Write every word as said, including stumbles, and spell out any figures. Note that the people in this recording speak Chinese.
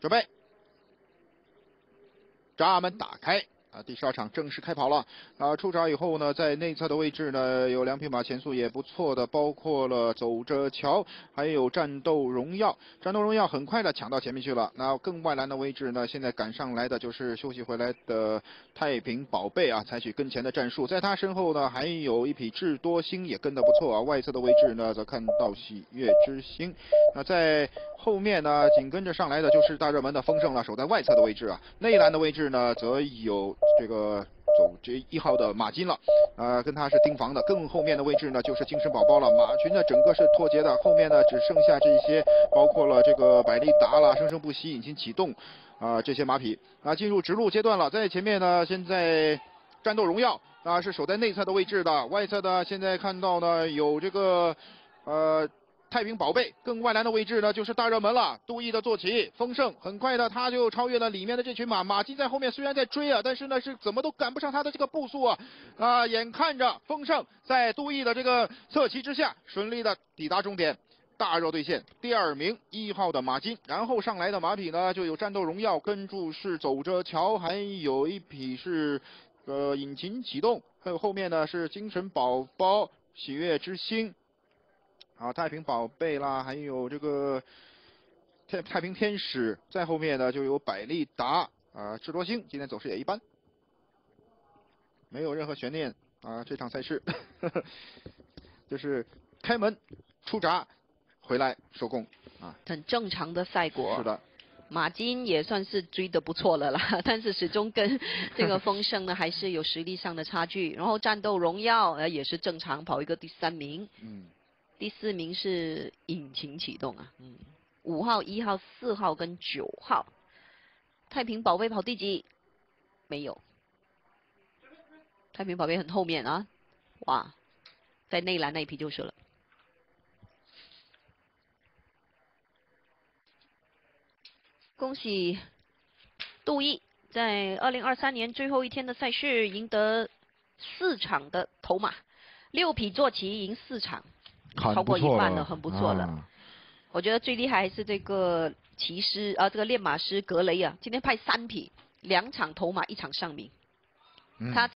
准备，闸门打开。 啊，第十二场正式开跑了。啊，出闸以后呢，在内侧的位置呢，有两匹马前速也不错的，包括了走着瞧，还有战斗荣耀。战斗荣耀很快的抢到前面去了。那更外栏的位置呢，现在赶上来的就是休息回来的太平宝贝啊，采取跟前的战术。在他身后呢，还有一匹智多星也跟得不错啊。外侧的位置呢，则看到喜悦之星。那在后面呢，紧跟着上来的就是大热门的丰盛了，守在外侧的位置啊。内栏的位置呢，则有 这个走这一号的马金了，呃，跟他是盯防的。更后面的位置呢，就是精神宝宝了。马群呢，整个是脱节的，后面呢只剩下这些，包括了这个百利达啦、生生不息、引擎启动啊、呃、这些马匹啊，进入直路阶段了。在前面呢，现在战斗荣耀啊是守在内侧的位置的，外侧呢现在看到呢有这个呃。 太平宝贝更外栏的位置呢，就是大热门了。杜毅的坐骑丰盛，很快的他就超越了里面的这群马。马金在后面虽然在追啊，但是呢是怎么都赶不上他的这个步速啊！啊，眼看着丰盛在杜毅的这个侧骑之下，顺利的抵达终点。大热兑现，第二名一号的马金，然后上来的马匹呢就有战斗荣耀，跟住是走着瞧，还有一匹是呃引擎启动，还有后面呢是精神宝宝、喜悦之星。 啊，太平宝贝啦，还有这个太太平天使，在后面呢就有百利达啊，智多星，今天走势也一般，没有任何悬念啊。这场赛事呵呵就是开门出闸，回来收工啊， 很正常的赛果。 是的。 马金也算是追得不错了啦，但是始终跟这个丰盛呢还是有实力上的差距。然后战斗荣耀呃也是正常跑一个第三名。嗯。 第四名是引擎启动啊，嗯，五号、一号、四号跟九号，太平宝贝跑第几？没有，太平宝贝很后面啊，哇，在内栏那一匹就是了。恭喜杜毅在二零二三年最后一天的赛事赢得四场的头马，六匹坐骑赢四场。 超过一半了，很不错了。啊、我觉得最厉害还是这个骑师啊，这个练马师格雷啊，今天派三匹，两场头马，一场上名。嗯、他